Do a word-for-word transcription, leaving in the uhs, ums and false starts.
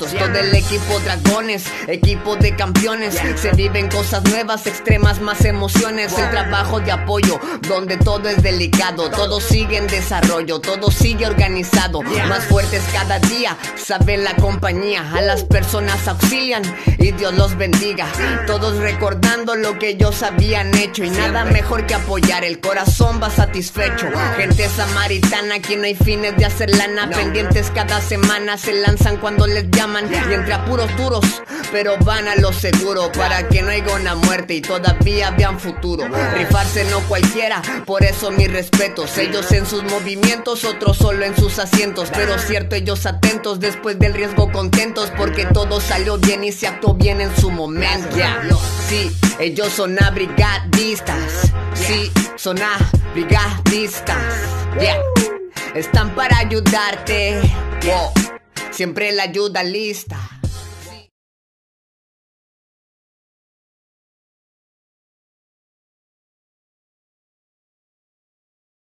Todo el equipo dragones, equipo de campeones. Se viven cosas nuevas, extremas, más emociones. El trabajo de apoyo, donde todo es delicado. Todo sigue en desarrollo, todo sigue organizado. Más fuertes cada día, saben la compañía. A las personas auxilian y Dios los bendiga. Todos recordando lo que ellos habían hecho. Y nada mejor que apoyar, el corazón va satisfecho. Gente samaritana, aquí no hay fines de hacer lana. Pendientes cada semana, se lanzan cuando les llaman. Y entre apuros duros, pero van a lo seguro, para que no haya una muerte y todavía vean futuro. Rifarse no cualquiera, por eso mis respetos. Ellos en sus movimientos, otros solo en sus asientos. Pero cierto, ellos atentos, después del riesgo contentos, porque todo salió bien y se actuó bien en su momento. Yeah. Sí, ellos son abrigadistas. Sí, son abrigadistas. Yeah. Están para ayudarte. Wow. Siempre la ayuda lista.